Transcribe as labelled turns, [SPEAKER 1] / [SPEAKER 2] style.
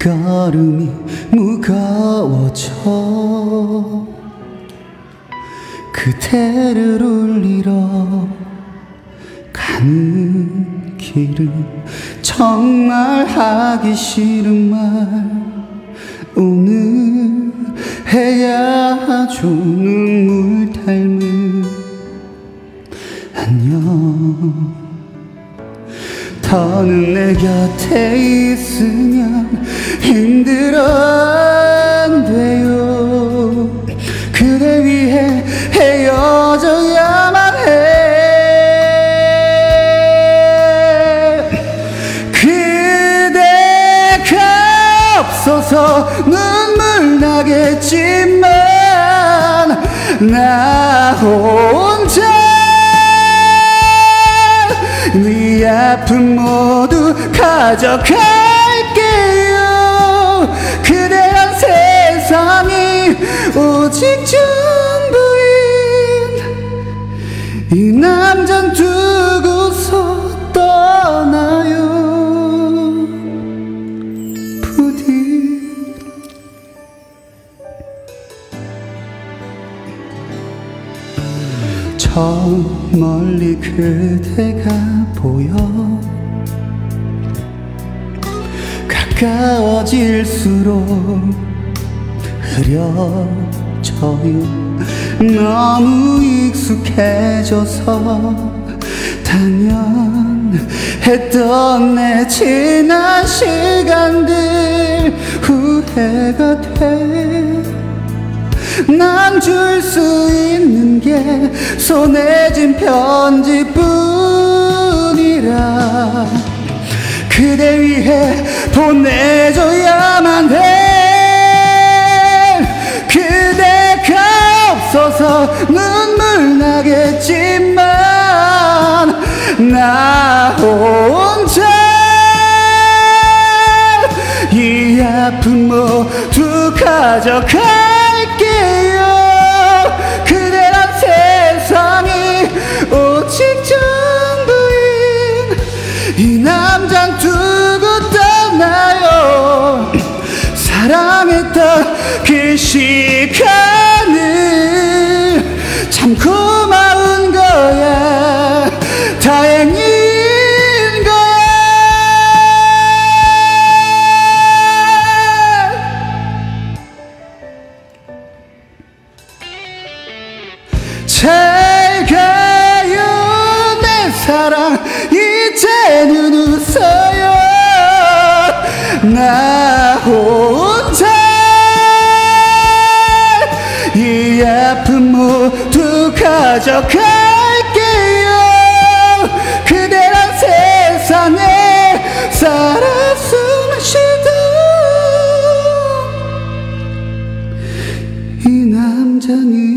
[SPEAKER 1] 걸음이 무거워져 그대를 울리러 가는 길은 정말 하기 싫은 말 오늘 해야 하죠. 눈물 닮은 안녕. 더는 내 곁에 있으면 힘들어 안 돼요. 그대 위해 헤어져야만 해. 그대가 없어서 눈물 나겠지만 나 혼자 네 아픔 모두 가져갈게요. 그대란 세상이 오직 전부인 이 남잔 두고서 떠나요. 부디 저 멀리 그대가 보여 가까워질수록 흐려져요. 너무 익숙해져서 당연했던 내 지난 시간들 후회가 돼. 난 줄 수 있는 게 손에 쥔 편지뿐이라 그대 위해 보내줘야만 해. 그대가 없어서 눈물 나겠지만 나 혼자 이 아픔 모두 가져갈게요. 그대란 세상이 오직 전부인 이 남잔 두고 떠나요. 사랑했던 그 시간을 참 고마운 거야. 다행인 거야. 잘 가요 내 사랑 이제는 웃어요. 나 혼자 이 아픔 모두 가져갈게요. 그대란 세상에 살아 숨 쉬던 이 남자는